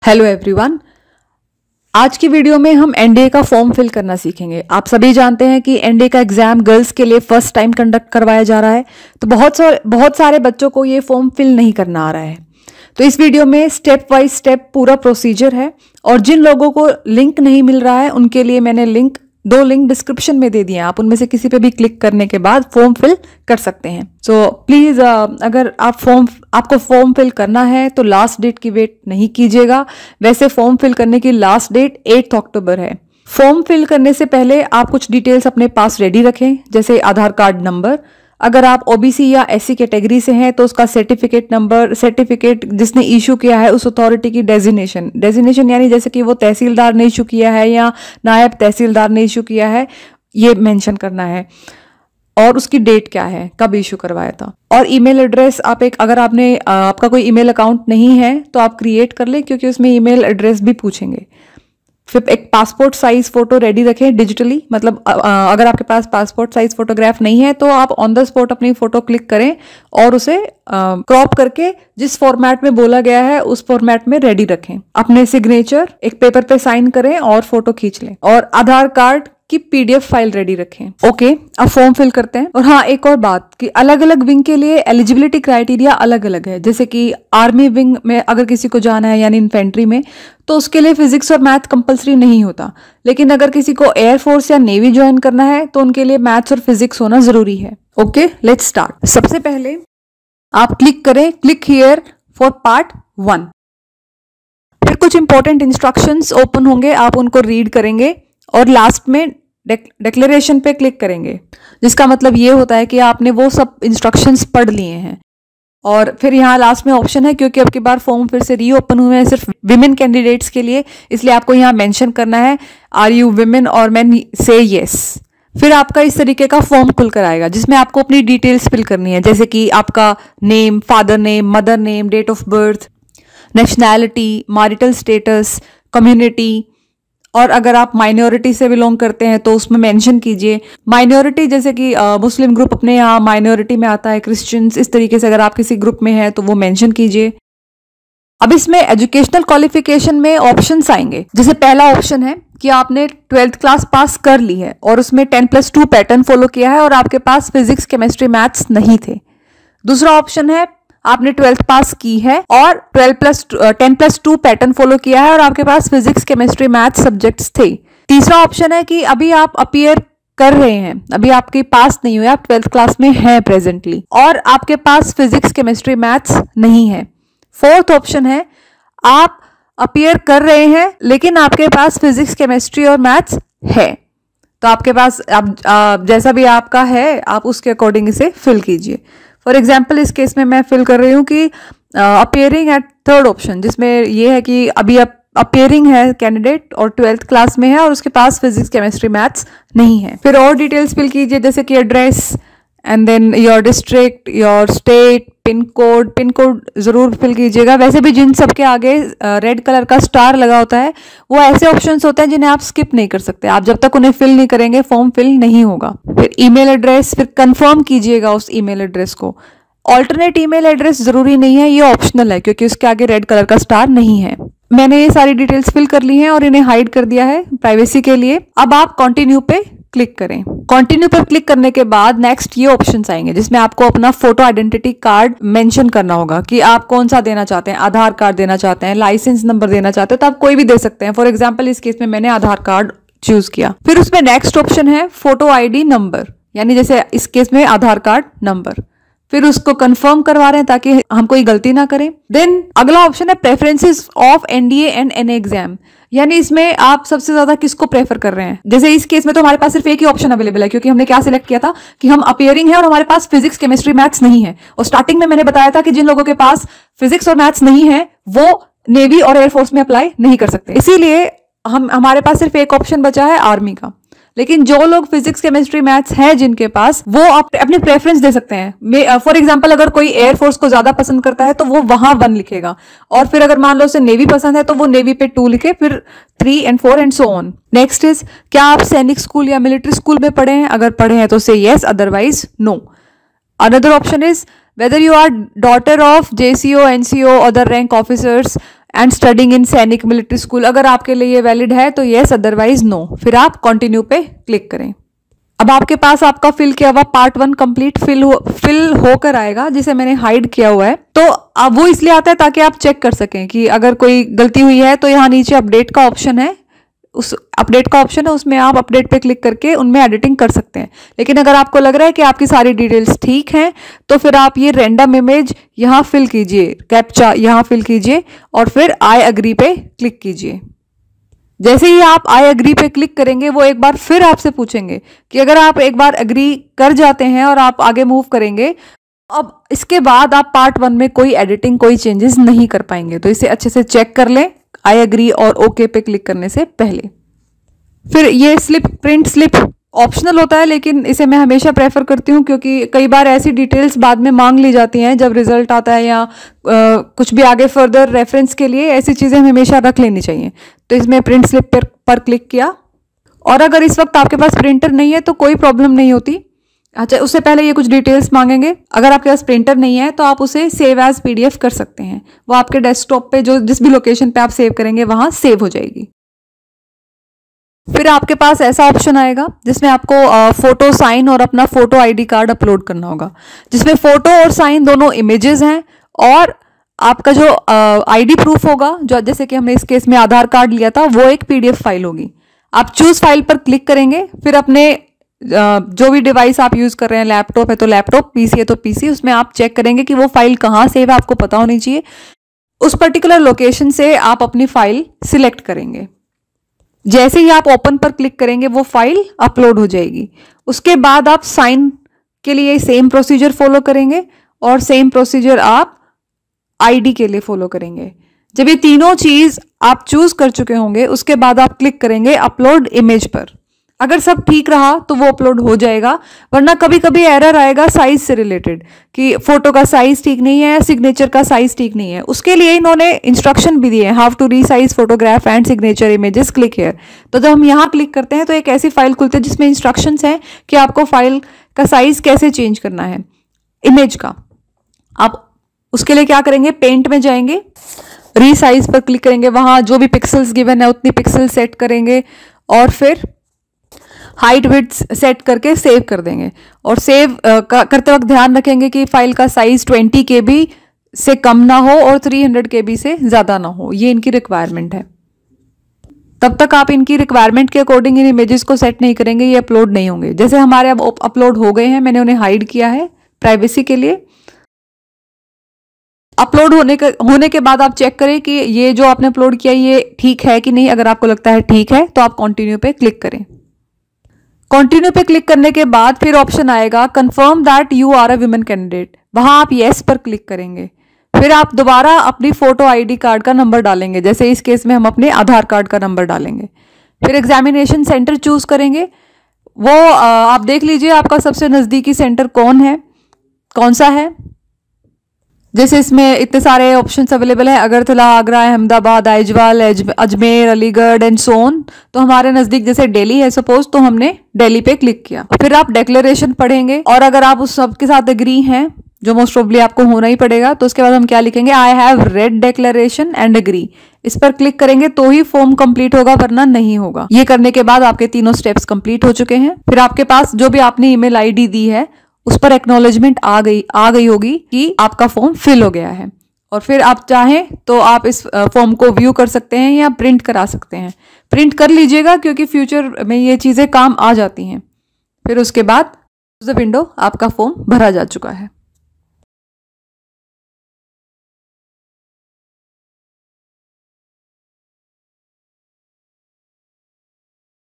Hello everyone. आज की video में हम एनडीए का फॉर्म फिल करना सीखेंगे। आप सभी जानते हैं कि एनडीए का एग्जाम गर्ल्स के लिए फर्स्ट टाइम कंडक्ट करवाया जा रहा है, तो बहुत सारे बच्चों को ये फॉर्म फिल नहीं करना आ रहा है। तो इस वीडियो में स्टेप बाय स्टेप पूरा प्रोसीजर है, और जिन लोगों को लिंक नहीं मिल रहा है उनके लिए मैंने दो लिंक डिस्क्रिप्शन में दे दिए हैं। आप उनमें से किसी पे भी क्लिक करने के बाद फॉर्म फिल कर सकते हैं। सो प्लीज अगर आपको फॉर्म फिल करना है तो लास्ट डेट की वेट नहीं कीजिएगा। वैसे फॉर्म फिल करने की लास्ट डेट 8 अक्टूबर है। फॉर्म फिल करने से पहले आप कुछ डिटेल्स अपने पास रेडी रखें, जैसे आधार कार्ड नंबर। अगर आप ओबीसी या एससी कैटेगरी से हैं तो उसका सर्टिफिकेट नंबर, सर्टिफिकेट जिसने इशू किया है उस अथॉरिटी की डेजिग्नेशन यानी जैसे कि वो तहसीलदार ने इशू किया है या नायब तहसीलदार ने इशू किया है, ये मेंशन करना है। और उसकी डेट क्या है, कब इशू करवाया था। और ईमेल एड्रेस अगर आपका कोई ईमेल अकाउंट नहीं है तो आप क्रिएट कर लें, क्योंकि उसमें ईमेल एड्रेस भी पूछेंगे। फिर एक पासपोर्ट साइज फोटो रेडी रखें डिजिटली, मतलब अगर आपके पास पासपोर्ट साइज फोटोग्राफ नहीं है तो आप ऑन द स्पॉट अपनी फोटो क्लिक करें और उसे क्रॉप करके जिस फॉर्मेट में बोला गया है उस फॉर्मेट में रेडी रखें। अपने सिग्नेचर एक पेपर पे साइन करें और फोटो खींच लें, और आधार कार्ड की पीडीएफ फाइल रेडी रखें। ओके, अब फॉर्म फिल करते हैं। और हाँ, एक और बात कि अलग अलग विंग के लिए एलिजिबिलिटी क्राइटेरिया अलग अलग है। जैसे कि आर्मी विंग में अगर किसी को जाना है यानी इन्फेंट्री में, तो उसके लिए फिजिक्स और मैथ कंपलसरी नहीं होता। लेकिन अगर किसी को एयरफोर्स या नेवी ज्वाइन करना है तो उनके लिए मैथ्स और फिजिक्स होना जरूरी है। Okay, let's start. सबसे पहले आप क्लिक करें क्लिक हियर फॉर पार्ट 1। फिर कुछ इंपॉर्टेंट इंस्ट्रक्शंस ओपन होंगे, आप उनको रीड करेंगे और लास्ट में डिक्लेरेशन पे क्लिक करेंगे, जिसका मतलब ये होता है कि आपने वो सब इंस्ट्रक्शंस पढ़ लिए हैं। और फिर यहाँ लास्ट में ऑप्शन है, क्योंकि अब की बार फॉर्म फिर से रीओपन हुए हैं सिर्फ विमेन कैंडिडेट्स के लिए, इसलिए आपको यहाँ मेंशन करना है आर यू विमेन और मैन से येस। फिर आपका इस तरीके का फॉर्म खुल कर आएगा, जिसमें आपको अपनी डिटेल्स फिल करनी है, जैसे कि आपका name, father name, mother name, date of birth, nationality, marital status, community, और अगर आप माइनॉरिटी से बिलोंग करते हैं तो उसमें मेंशन कीजिए। माइनॉरिटी जैसे कि मुस्लिम ग्रुप अपने यहाँ माइनॉरिटी में आता है, क्रिश्चियंस, इस तरीके से अगर आप किसी ग्रुप में हैं तो वो मेंशन कीजिए। अब इसमें एजुकेशनल क्वालिफिकेशन में ऑप्शंस आएंगे। जैसे पहला ऑप्शन है कि आपने 12th क्लास पास कर ली है और उसमें 10+2 पैटर्न फॉलो किया है और आपके पास फिजिक्स, केमिस्ट्री, मैथ्स नहीं थे। दूसरा ऑप्शन है आपने 12th पास की है और 10+2 पैटर्न फॉलो किया है और आपके पास फिजिक्स, केमिस्ट्री, मैथ्स सब्जेक्ट्स थे। तीसरा ऑप्शन है कि अभी आप अपीयर कर रहे हैं, अभी आपके पास नहीं हुए, आप 12th क्लास में हैं प्रेजेंटली और आपके पास फिजिक्स, केमिस्ट्री, मैथ्स नहीं है। फोर्थ ऑप्शन है आप अपीयर कर रहे हैं लेकिन आपके पास फिजिक्स, केमिस्ट्री और मैथ्स है। तो आपके पास जैसा भी आपका है आप उसके अकॉर्डिंग इसे फिल कीजिए। फॉर एग्जाम्पल इस केस में मैं फिल कर रही हूँ कि अपीयरिंग एट थर्ड ऑप्शन, जिसमें ये है कि अभी अपीयरिंग है कैंडिडेट और 12th क्लास में है और उसके पास फिजिक्स, केमिस्ट्री, मैथ्स नहीं है। फिर और डिटेल्स फिल कीजिए, जैसे कि address and then your district, your state, pin code जरूर फिल कीजिएगा। वैसे भी जिन सबके आगे रेड कलर का स्टार लगा होता है वो ऐसे ऑप्शंस होते हैं जिन्हें आप स्किप नहीं कर सकते। आप जब तक उन्हें फिल नहीं करेंगे फॉर्म फिल नहीं होगा। फिर ईमेल एड्रेस, फिर कंफर्म कीजिएगा उस ईमेल एड्रेस को। ऑल्टरनेट ईमेल एड्रेस जरूरी नहीं है, ये ऑप्शनल है क्योंकि उसके आगे रेड कलर का स्टार नहीं है। मैंने ये सारी डिटेल्स फिल कर ली हैं और इन्हें हाइड कर दिया है प्राइवेसी के लिए। अब आप कंटिन्यू पे क्लिक करें। कंटिन्यू पर क्लिक करने के बाद नेक्स्ट ये ऑप्शंस आएंगे, जिसमें आपको अपना फोटो आइडेंटिटी कार्ड मेंशन करना होगा कि आप कौन सा देना चाहते हैं। आधार कार्ड देना चाहते हैं, लाइसेंस नंबर देना चाहते हैं, तो आप कोई भी दे सकते हैं। फॉर एग्जाम्पल इस केस में मैंने आधार कार्ड चूज किया। फिर उसमें नेक्स्ट ऑप्शन है फोटो आईडी नंबर, यानी जैसे इस केस में आधार कार्ड नंबर। फिर उसको कंफर्म करवा रहे हैं ताकि हम कोई गलती ना करें। देन अगला ऑप्शन है preferences of NDA and NA exam, यानी इसमें आप सबसे ज्यादा किसको प्रेफर कर रहे हैं। जैसे इस केस में तो हमारे पास सिर्फ एक ही ऑप्शन अवेलेबल है, क्योंकि हमने क्या सिलेक्ट किया था कि हम अपीयरिंग है और हमारे पास फिजिक्स, केमिस्ट्री, मैथ्स नहीं है। और स्टार्टिंग में मैंने बताया था कि जिन लोगों के पास फिजिक्स और मैथ्स नहीं है वो नेवी और एयरफोर्स में अप्लाई नहीं कर सकते। इसीलिए हमारे पास सिर्फ एक ऑप्शन बचा है आर्मी का। लेकिन जो लोग फिजिक्स, केमिस्ट्री, मैथ्स है जिनके पास, वो अपनी प्रेफरेंस दे सकते हैं। फॉर एग्जांपल अगर कोई एयरफोर्स को ज्यादा पसंद करता है तो वो वहां 1 लिखेगा, और फिर अगर मान लो उसे नेवी पसंद है तो वो नेवी पे 2 लिखे, फिर 3 and 4 and so on. Next is, क्या आप सैनिक स्कूल या मिलिट्री स्कूल में पढ़े हैं? अगर पढ़े हैं तो से yes, otherwise no. Another option is whether you are daughter of JCO, NCO, other rank officers and studying in Sainik military school, अगर आपके लिए ये वैलिड है तो येस, अदरवाइज नो। फिर आप कंटिन्यू पे क्लिक करें। अब आपके पास आपका फिल किया हुआ पार्ट 1 कंप्लीट फिल होकर आएगा, जिसे मैंने हाइड किया हुआ है। तो अब वो इसलिए आता है ताकि आप चेक कर सकें कि अगर कोई गलती हुई है तो यहाँ नीचे अपडेट का ऑप्शन है, उस अपडेट का ऑप्शन है, उसमें आप अपडेट पे क्लिक करके उनमें एडिटिंग कर सकते हैं। लेकिन अगर आपको लग रहा है कि आपकी सारी डिटेल्स ठीक हैं तो फिर आप ये रैंडम इमेज यहाँ फिल कीजिए, कैप्चा यहाँ फिल कीजिए और फिर आई एग्री पे क्लिक कीजिए। जैसे ही आप आई एग्री पे क्लिक करेंगे वो एक बार फिर आपसे पूछेंगे कि अगर आप एक बार एग्री कर जाते हैं और आप आगे मूव करेंगे, अब इसके बाद आप पार्ट 1 में कोई एडिटिंग, कोई चेंजेस नहीं कर पाएंगे। तो इसे अच्छे से चेक कर लें आई एग्री और ओके पे क्लिक करने से पहले। फिर ये प्रिंट स्लिप ऑप्शनल होता है, लेकिन इसे मैं हमेशा प्रेफर करती हूँ क्योंकि कई बार ऐसी डिटेल्स बाद में मांग ली जाती हैं जब रिजल्ट आता है या कुछ भी आगे फर्दर रेफरेंस के लिए ऐसी चीज़ें हमेशा रख लेनी चाहिए। तो इसमें प्रिंट स्लिप पर क्लिक किया। और अगर इस वक्त आपके पास प्रिंटर नहीं है तो कोई प्रॉब्लम नहीं होती। अच्छा, उससे पहले ये कुछ डिटेल्स मांगेंगे। अगर आपके पास प्रिंटर नहीं है तो आप उसे सेव एज PDF कर सकते हैं। वो आपके डेस्कटॉप पे जिस भी लोकेशन पे आप सेव करेंगे वहां सेव हो जाएगी। फिर आपके पास ऐसा ऑप्शन आएगा जिसमें आपको फोटो साइन और अपना फोटो ID कार्ड अपलोड करना होगा, जिसमें फोटो और साइन दोनों इमेजेस हैं और आपका जो ID प्रूफ होगा, जो जैसे कि हमने इस केस में आधार कार्ड लिया था, वो एक PDF फाइल होगी। आप चूज फाइल पर क्लिक करेंगे। फिर अपने जो भी डिवाइस आप यूज कर रहे हैं, लैपटॉप है तो लैपटॉप, PC है तो PC, उसमें आप चेक करेंगे कि वो फाइल कहाँ सेव है, आपको पता होनी चाहिए। उस पर्टिकुलर लोकेशन से आप अपनी फाइल सिलेक्ट करेंगे। जैसे ही आप ओपन पर क्लिक करेंगे वो फाइल अपलोड हो जाएगी। उसके बाद आप साइन के लिए सेम प्रोसीजर फॉलो करेंगे और सेम प्रोसीजर आप ID के लिए फॉलो करेंगे। जब ये तीनों चीज आप चूज कर चुके होंगे उसके बाद आप क्लिक करेंगे अपलोड इमेज पर। अगर सब ठीक रहा तो वो अपलोड हो जाएगा, वरना कभी कभी एरर आएगा साइज से रिलेटेड कि फोटो का साइज ठीक नहीं है, सिग्नेचर का साइज ठीक नहीं है। उसके लिए इन्होंने इंस्ट्रक्शन भी दिए हैं, how to resize photograph and signature images, click here. तो जब हम यहाँ क्लिक करते हैं तो एक ऐसी फाइल खुलती है जिसमें इंस्ट्रक्शंस हैं कि आपको फाइल का साइज कैसे चेंज करना है इमेज का। आप उसके लिए क्या करेंगे, पेंट में जाएंगे, रीसाइज पर क्लिक करेंगे, वहां जो भी पिक्सल्स गिवन है उतनी पिक्सल सेट करेंगे और फिर हाइट विड्थ सेट करके सेव कर देंगे। और सेव करते वक्त ध्यान रखेंगे कि फाइल का साइज 20 KB से कम ना हो और 300 KB से ज़्यादा ना हो, ये इनकी रिक्वायरमेंट है। तब तक आप इनकी रिक्वायरमेंट के अकॉर्डिंग इन इमेजेस को सेट नहीं करेंगे, ये अपलोड नहीं होंगे। जैसे हमारे अब अपलोड हो गए हैं, मैंने उन्हें हाइड किया है प्राइवेसी के लिए। अपलोड होने के बाद आप चेक करें कि ये जो आपने अपलोड किया ये ठीक है कि नहीं। अगर आपको लगता है ठीक है तो आप कंटिन्यू पे क्लिक करें। कंटिन्यू पे क्लिक करने के बाद फिर ऑप्शन आएगा confirm that you are a woman candidate, वहां आप येस पर क्लिक करेंगे। फिर आप दोबारा अपनी फोटो ID कार्ड का नंबर डालेंगे, जैसे इस केस में हम अपने आधार कार्ड का नंबर डालेंगे। फिर एग्जामिनेशन सेंटर चूज करेंगे, वो आप देख लीजिए आपका सबसे नजदीकी सेंटर कौन सा है। जैसे इसमें इतने सारे ऑप्शंस अवेलेबल हैं, अगरतला, आगरा, अहमदाबाद, आइजवाल, अजमेर, अलीगढ़ एंड सोन। तो हमारे नजदीक जैसे दिल्ली है सपोज, तो हमने दिल्ली पे क्लिक किया। फिर आप डिक्लेरेशन पढ़ेंगे और अगर आप उस सब के साथ एग्री हैं, जो मोस्ट प्रोबेबली आपको होना ही पड़ेगा, तो उसके बाद हम क्या लिखेंगे, I have read declaration and agree. इस पर क्लिक करेंगे तो ही फॉर्म कंप्लीट होगा, वरना नहीं होगा। ये करने के बाद आपके तीनों स्टेप्स कंप्लीट हो चुके हैं। फिर आपके पास जो भी आपने ईमेल ID दी है उस पर एक्नॉलेजमेंट आ गई होगी कि आपका फॉर्म फिल हो गया है। और फिर आप चाहें तो आप इस फॉर्म को व्यू कर सकते हैं या प्रिंट करा सकते हैं। प्रिंट कर लीजिएगा क्योंकि फ्यूचर में ये चीज़ें काम आ जाती हैं। फिर उसके बाद द विंडो आपका फॉर्म भरा जा चुका है।